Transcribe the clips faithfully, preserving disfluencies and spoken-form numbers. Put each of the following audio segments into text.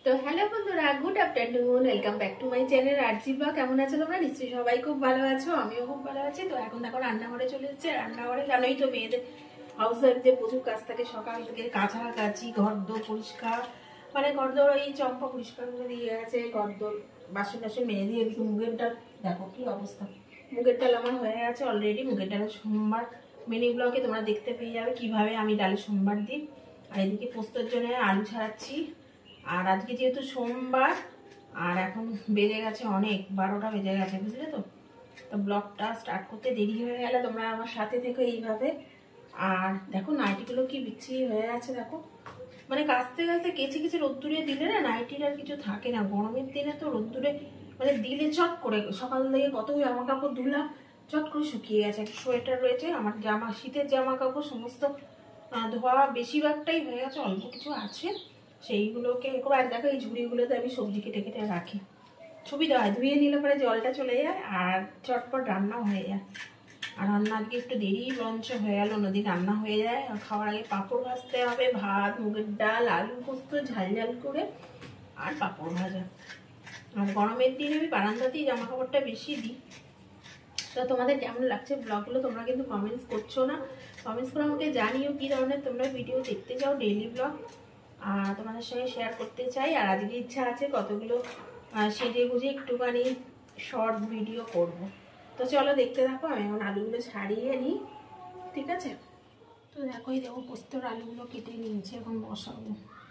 তো হ্যালো বন্ধুরা, good afternoon, welcome back to my channel RG blog. কেমন আছো তোমরা? নিশ্চয়ই সবাই খুব ভালো আছো, আমিও খুব ভালো আছি। তো এখন দেখো রান্নাঘরে চলে এসেছে। রান্নাঘরে জানোই তো মেয়েদের হাউস ওয়াইফ যে প্রচুর কাজ থাকে, সকাল থেকে কাছাকাছি, ঘর দোর পরিষ্কার, মানে ঘর দোর এই চম্পা পরিষ্কার করে দিয়ে আছে, ঘর দোর বাসন টাসন মেয়ে দিয়ে। এদিকে মুগের ডাল দেখো কি অবস্থা, মুগের ডাল আমার হয়ে গেছে অলরেডি। মুগের ডালের সোমবার মিনি ব্লগে তোমরা দেখতে পেয়ে যাবে কিভাবে আমি ডালের সোমবার দিই। আর এদিকে পোস্তর জন্য আলু ছাড়াচ্ছি। আর আজকে যেহেতু সোমবার, আর এখন বেজে গেছে অনেক, বারোটা বেজে গেছে, বুঝলে তো। তো ব্লগটা স্টার্ট করতে দেরি হয়ে গেলে তোমরা আমার সাথে থেকো এইভাবে। আর দেখো নাইটিগুলো কি বিচ্ছিরি হয়ে আছে দেখো, মানে কাচতে কাচতে কেচে কেচে রোদ্দুরে দিলে না নাইটির আর কিছু থাকে না। গরমের দিনে তো রোদ্দুরে মানে দিলে চট করে, সকাল থেকে কত জামা কাপড় ধুলাম, চট করে শুকিয়ে গেছে। একটা সোয়েটার রয়েছে আমার, জামা শীতের জামা কাপড় সমস্ত ধোয়া বেশিরভাগটাই হয়ে গেছে, অল্প কিছু আছে সেইগুলোকে একবার। আর দেখো এই ঝুড়িগুলোতে আমি সবজি কেটে কেটে রাখি, সুবিধা হয়, ধুয়ে নিলে পরে জলটা চলে যায় আর চটপট রান্নাও হয়ে যায়। আর রান্না আজকে একটু দেরি বরঞ্চ হয়ে গেল, অন্যদিন রান্না হয়ে যায়। আর খাওয়ার আগে পাঁপড় ভাজতে হবে, ভাত, মুগের ডাল, আলু পোস্ত ঝাল ঝাল করে, আর পাঁপড় ভাজা। আর গরমের দিনে আমি বারান্দাতেই জামা কাপড়টা বেশি দিই। তো তোমাদের কেমন লাগছে ব্লগগুলো তোমরা কিন্তু কমেন্টস করছো না, কমেন্টস করে আমাকে জানিও কী ধরনের তোমরা ভিডিও দেখতে চাও, ডেইলি ব্লগ তোমাদের সঙ্গে শেয়ার করতে চাই। আর আজকে ইচ্ছা আছে কতগুলো সেজে গুজে একটুখানি শর্ট ভিডিও করব। তো চলো দেখতে থাকো। আমি এখন আলুগুলো ছাড়িয়ে নিই, ঠিক আছে? তো দেখোই দেখো পোস্তর আলুগুলো কেটে নিয়েছি, এখন বসাবো।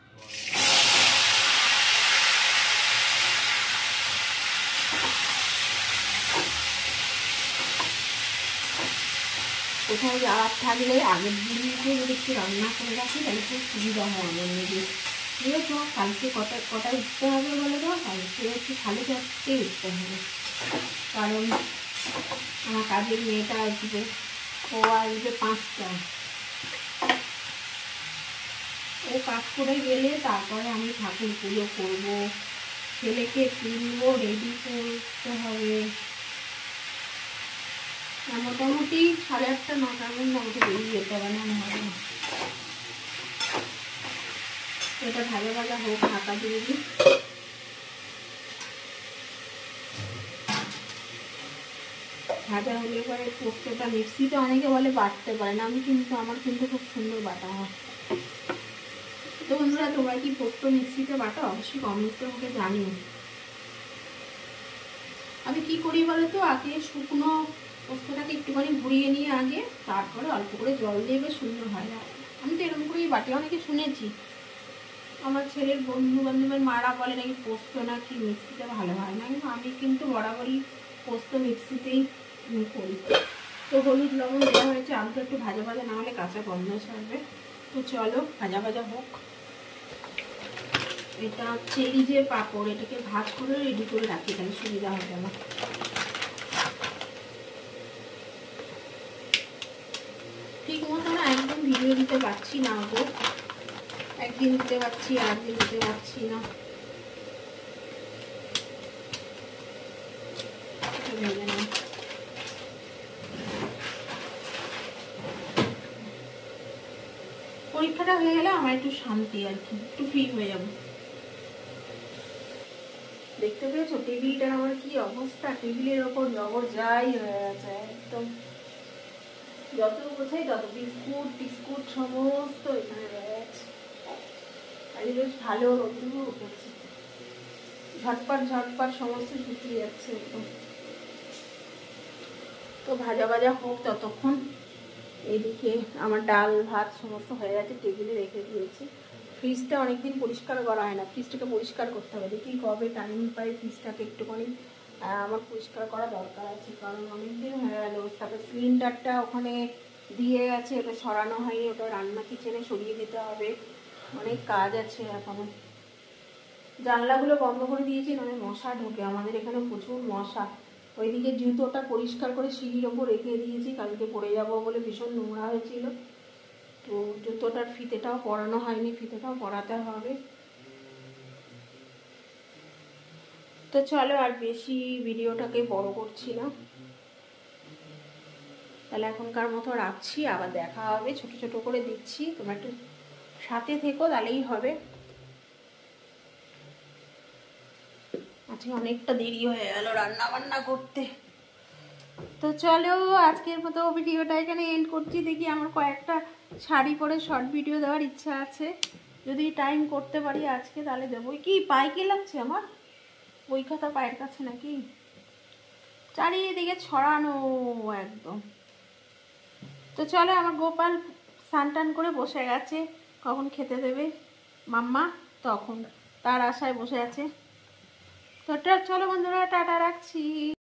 কোথাও যাওয়ার থাকলে আগের দিনকে যদি একটু রান্না করে রাখি তাহলে খুব সুবিধা হয় আমার নিজে। ঠিক আছে, কালকে কটা কটায় উঠতে হবে বলে দাও? কালকে হচ্ছে সাড়ে চারটে উঠতে হবে, কারণ আমার কাজের মেয়েটা আসবে, ও আসবে পাঁচটা। ও কাজ করে গেলে তারপরে আমি ঠাকুর পুজো করবো, ছেলেকে তুলবো, রেডি করতে হবে। মোটামুটি সাড়ে আটটা নটার মধ্যে আমাকে বেরিয়ে যেতে হবে, না হবে না। এটা ভাজা ভাজা হোক, ঢাকা দিয়ে দিই। ভাজা হলে পরে পোস্তটা মিক্সিতে অনেকে বলে বাটতে পারে না, আমি কিন্তু আমার কিন্তু খুব সুন্দর বাটা হয়। তো বন্ধুরা তোমরা কি পোস্ত মিক্সিতে বাটা? অবশ্যই কমেন্টসে আমাকে জানিও। আমি কি করি বলো তো, আগে শুকনো পোস্তটাকে একটুখানি ঘুরিয়ে নিয়ে আগে, তারপরে অল্প করে জল দিয়ে বেশ সুন্দর হয়। আমি তো এরকম করেই বাটি, অনেকে শুনেছি আমার ছেলের বন্ধু বান্ধবের মারা বলে নাকি পোস্ত নাকি মিক্সিতে ভালো হয় না, কিন্তু আমি কিন্তু বরাবরই পোস্ত মিক্সিতেই করি। তো হলুদ লবণ দেওয়া হয়েছে, আলুটা একটু ভাজা ভাজা না হলে কাঁচা গন্ধ ছাড়বে। তো চলো ভাজা ভাজা হোক। এটা হচ্ছে এই যে পাঁপড়, এটাকে ভাজ করে রেডি করে রাখি, তাহলে সুবিধা হবে আমার। ঠিক মতো না একদম ভিডিও দিতে পারছি না গো, একদিন দিতে পারছি আর একদিন দিতে পারছি না। পরীক্ষাটা হয়ে গেলে আমার একটু শান্তি, আর কি একটু ফ্রি হয়ে যাবো। দেখতে পেয়েছো টেবিলটার আমার কি অবস্থা, টেবিলের ওপর জবর যাই হয়ে গেছে একদম। যত বোঝাই তত বিস্কুট টিস্কুট সমস্ত এখানে রয়ে গেছে। আর বেশ ভালো রোদ্দুর উঠেছে, ঝটপট ঝটপট সমস্ত শুকিয়ে যাচ্ছে একদম। তো ভাজা ভাজা হোক ততক্ষণ। এদিকে আমার ডাল ভাত সমস্ত হয়ে গেছে, টেবিলে রেখে দিয়েছি। ফ্রিজটা অনেকদিন পরিষ্কার করা হয় না, ফ্রিজটাকে পরিষ্কার করতে হবে। দেখি কবে টাইম পাই ফ্রিজটাকে একটুখানি আমার পরিষ্কার করা দরকার আছে, কারণ অনেকদিন হয়ে গেল। তারপরে সিলিন্ডারটা ওখানে দিয়ে গেছে, ওটা সরানো হয়নি, ওটা রান্না কিচেনে সরিয়ে দিতে হবে, অনেক কাজ আছে এখনো। জানলাগুলো বন্ধ করে দিয়েছি, মানে মশা ঢোকে আমাদের এখানে প্রচুর মশা। ওইদিকে জুতোটা পরিষ্কার করে সিঁড়ির ওপর রেখে দিয়েছি, কালকে পরে যাবো বলে, ভীষণ নোংরা হয়েছিল। তো জুতোটার ফিতেটাও পরানো হয়নি, ফিতেটাও পরাতে হবে। তো চলো আর বেশি ভিডিওটাকে বড় করছি না, তাহলে এখনকার মতো রাখছি, আবার দেখা হবে। ছোট ছোট করে দিচ্ছি, তোমরা একটু সাথে থেকো তাহলেই হবে। আজকে অনেকটা দেরি হয়ে গেল রান্না বান্না করতে। তো চলো আজকের মতো ভিডিওটা এখানে এন্ড করছি। দেখি আমার কয়েকটা শাড়ি পরে শর্ট ভিডিও দেওয়ার ইচ্ছা আছে, যদি টাইম করতে পারি আজকে তাহলে দেবো। কি পায়ে কি লাগছে আমার? বই খাতা পায়ের কাছে নাকি? চারিদিকে ছড়ানো একদম। তো চলো, আমার গোপাল স্নান টান করে বসে গেছে, কখন খেতে দেবে মাম্মা তখন তার আশায় বসে আছে। তো চলো বন্ধুরা, টাটা, রাখছি।